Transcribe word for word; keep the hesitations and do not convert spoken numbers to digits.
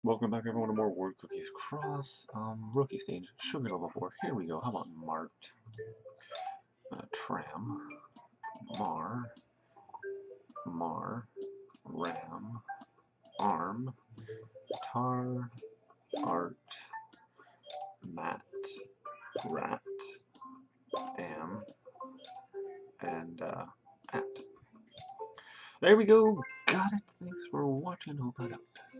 Welcome back everyone to more WordCookies Cross. Um, rookie stage, sugar level four. Here we go. How about marked? Uh, tram, mar, mar, ram, arm, tar, art, mat, rat, am, and uh, at. There we go. Got it. Thanks for watching. Hope I helped.